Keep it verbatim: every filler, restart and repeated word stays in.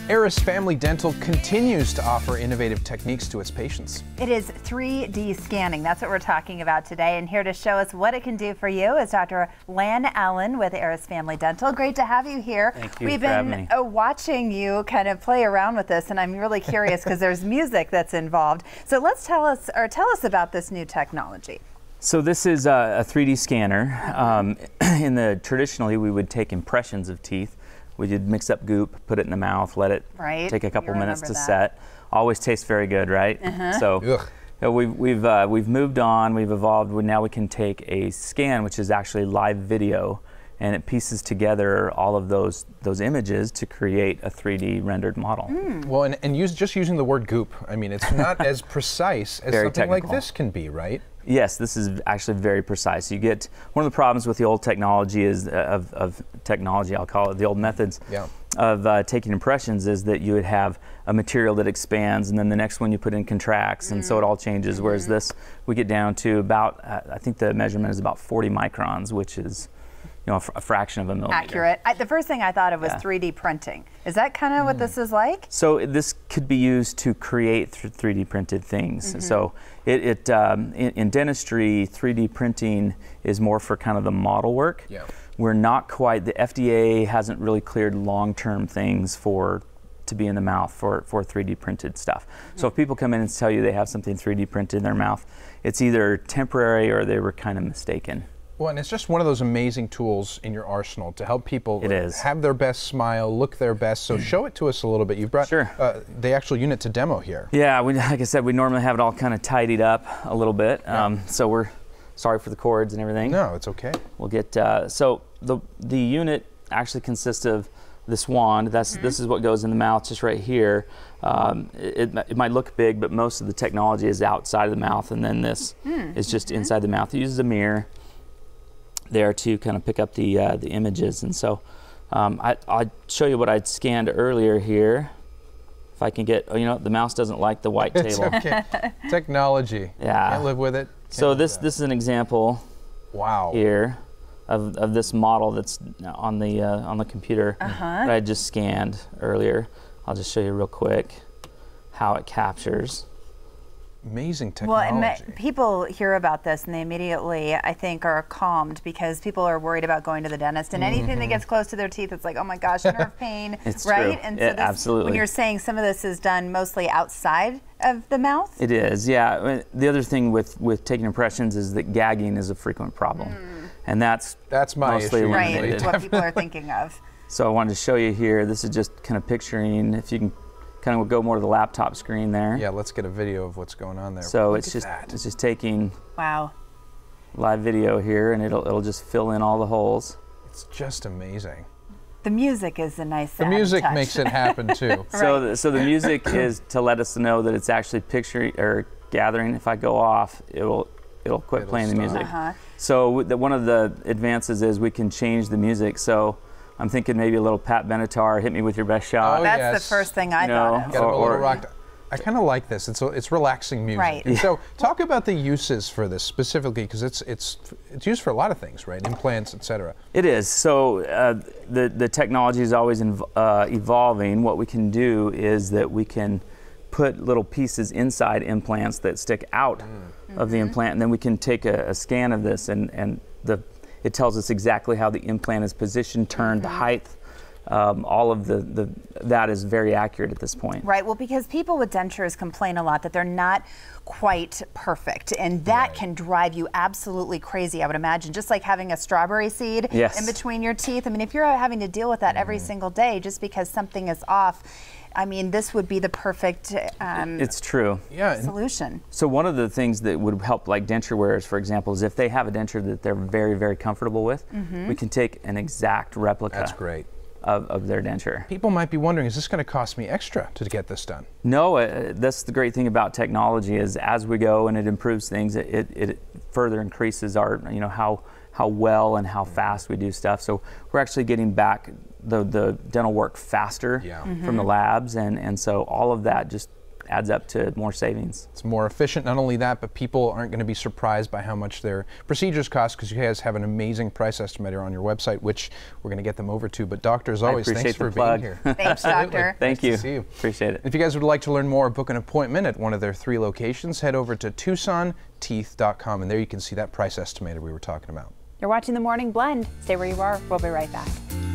Aeris Family Dental continues to offer innovative techniques to its patients. It is three D scanning. That's what we're talking about today. And here to show us what it can do for you is Doctor Lan Allen with Aeris Family Dental. Great to have you here. Thank you We've for having been me. Uh, watching you kind of play around with this, and I'm really curious because there's music that's involved. So let's tell us, or tell us about this new technology. So this is a, a three D scanner. Um, in the traditionally, we would take impressions of teeth. We did mix up goop, put it in the mouth, let it right. take a couple You minutes to that. set. Always tastes very good, right? Uh-huh. So you know, we've we've uh, we've moved on. We've evolved. We, now we can take a scan, which is actually live video, and it pieces together all of those those images to create a three D rendered model. Mm. Well, and, and use, just using the word goop, I mean, it's not as precise as Very something technical. like this can be, right? Yes, this is actually very precise. You get one of the problems with the old technology is uh, of, of technology, I'll call it the old methods yeah. of uh, taking impressions is that you would have a material that expands and then the next one you put in contracts, mm. and so it all changes. Mm-hmm. Whereas this, we get down to about, uh, I think the measurement is about forty microns, which is you know, a, fr a fraction of a millimeter. Accurate. I, the first thing I thought of was yeah. three D printing. Is that kind of mm. what this is like? So this could be used to create th three D printed things. Mm-hmm. So it, it um, in, in dentistry, three D printing is more for kind of the model work. Yeah. We're not quite, the F D A hasn't really cleared long-term things for to be in the mouth for, for three D printed stuff. Mm-hmm. So if people come in and tell you they have something three D printed in their mouth, it's either temporary or they were kind of mistaken. Well, and it's just one of those amazing tools in your arsenal to help people it is. have their best smile, look their best. So show it to us a little bit. You've brought sure. uh, the actual unit to demo here. Yeah, we, like I said, we normally have it all kind of tidied up a little bit. Yeah. Um, so we're sorry for the cords and everything. No, it's okay. We'll get, uh, so the, the unit actually consists of this wand. That's, mm-hmm. This is what goes in the mouth just right here. Um, it, it might look big, but most of the technology is outside of the mouth, and then this mm-hmm. is just mm-hmm. inside the mouth. It uses a mirror there to kind of pick up the uh, the images, and so um, I, I'll show you what I'd scanned earlier here. If I can get, oh, you know, the mouse doesn't like the white it's table. Okay. Technology. Yeah. Can't live with it. Can't so this that. this is an example. Wow. Here of, of this model that's on the uh, on the computer uh-huh. that I just scanned earlier. I'll just show you real quick how it captures. Amazing technology. Well, and people hear about this and they immediately, I think, are calmed because people are worried about going to the dentist, and anything mm-hmm. that gets close to their teeth, it's like, oh my gosh, nerve pain, it's right? True. And yeah, so this, absolutely. when you're saying some of this is done mostly outside of the mouth? It is, yeah. I mean, the other thing with, with taking impressions is that gagging is a frequent problem. Mm. And that's, that's my mostly issue. Right, eliminated. what people are thinking of. So I wanted to show you here, this is just kind of picturing, if you can kind of go more to the laptop screen there. Yeah, let's get a video of what's going on there. So Look it's at just that. it's just taking wow. live video here, and it'll it'll just fill in all the holes. It's just amazing. The music is a nice The music touch. makes it happen too. Right. So the, so the music is to let us know that it's actually picturing or gathering. If I go off, it'll it'll quit It'll playing stop. the music. Uh-huh. So the, one of the advances is we can change the music. So I'm thinking maybe a little Pat Benatar, Hit Me With Your Best Shot. Oh, That's yes. the first thing I You thought know, of. Get a Or- little or- rocked. I kind of like this. It's it's relaxing music. Right. And so talk about the uses for this specifically, because it's it's it's used for a lot of things, right? Implants, et cetera. It is. So uh, the the technology is always inv uh, evolving. What we can do is that we can put little pieces inside implants that stick out mm. of the implant, and then we can take a, a scan of this, and and the it tells us exactly how the implant is positioned, turned, mm-hmm. the height. Um, all of the, the that is very accurate at this point. Right, well, because people with dentures complain a lot that they're not quite perfect, and that right. can drive you absolutely crazy, I would imagine, just like having a strawberry seed yes. in between your teeth. I mean, if you're having to deal with that mm. every single day just because something is off, I mean, this would be the perfect um, it's true. Yeah. solution. So one of the things that would help, like denture wearers, for example, is if they have a denture that they're very, very comfortable with, mm-hmm. we can take an exact replica. That's great. Of, of their denture. People might be wondering, is this going to cost me extra to get this done? No, uh, that's the great thing about technology is as we go and it improves things, it, it, it further increases our, you know, how how well and how fast we do stuff. So we're actually getting back the, the dental work faster yeah. mm-hmm. from the labs, and, and so all of that just adds up to more savings. It's more efficient. Not only that, but people aren't going to be surprised by how much their procedures cost, because you guys have an amazing price estimator on your website, which we're going to get them over to. But doctor, as always, thanks for being here. Thanks, doctor. Thank nice you. To see you. Appreciate it. If you guys would like to learn more or book an appointment at one of their three locations, head over to Tucson Teeth dot com, and there you can see that price estimator we were talking about. You're watching The Morning Blend. Stay where you are. We'll be right back.